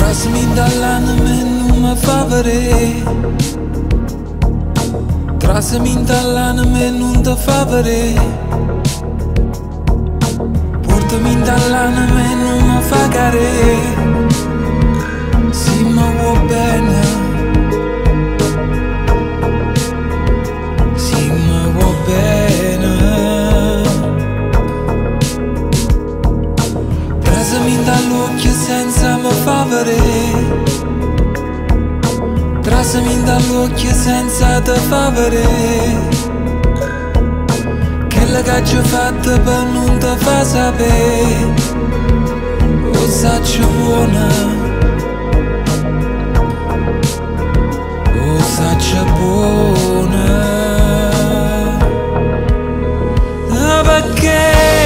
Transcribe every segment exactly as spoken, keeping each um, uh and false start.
Trasmi dall'anima e non mi fa vedere. Trasmi dall'anima e non ti fa vedere. Portami dall'anima e non mi fa cadere. Si mi vuoi bene, si mi vuoi bene. Trasmi dall'occhio senza mi fa vedere. Trasmi dall'occhio senza te fa vedere. Quella che ci ho fatto per non te fa sapere. O saccio buona, o saccio buona. Ah, perché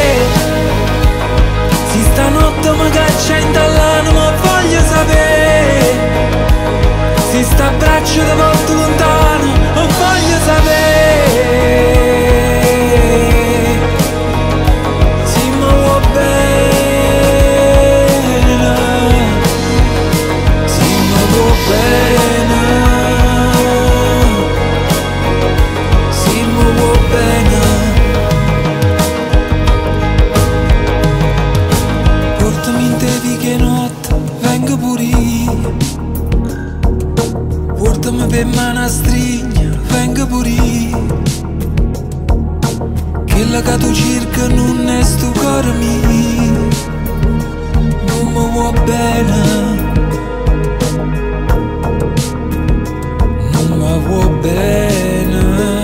si stanotte mi caccia in dall'anima, voglio sapere. Si sta a braccio da molto lontano, non voglio sapere. Si mi vuoi bene, si mi vuoi bene, si mi vuoi bene. Portami in te di che notte vengo pure io. Portami per mano a stringere, vengo pure io. Quella che tu cerca non è sto cuore mio. Non mi vuoi bene, non mi vuoi bene.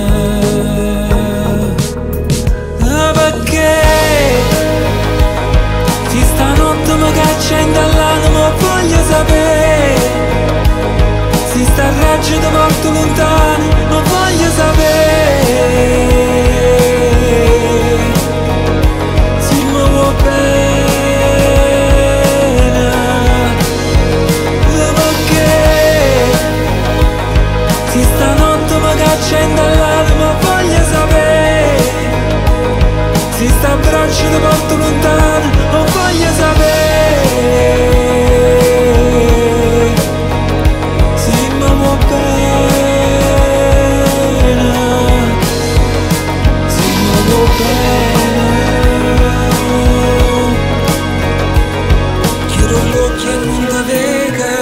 Ah, perché si stanotte mi caccia in dall'anima, voglio sapere. Si sta a raggio da molto lontano, non voglio sapere. Si mi vuoi bene, perché si stanotte mi caccia in dall'anima, voglio sapere. Si sta a braccio da molto lontano, non voglio sapere. Chiudo gli occhi e non ti vega,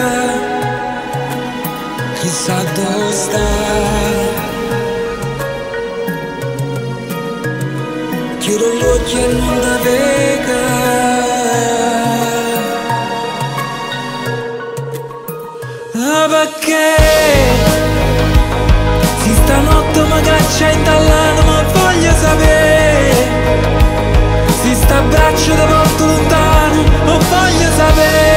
chissà dove stai. Chiudo gli occhi e non ti vega. Ah, perché si stanotte mi caccia in dall'anima, voglio sapere. Si sta a braccio da molto lontano, non voglio sapere.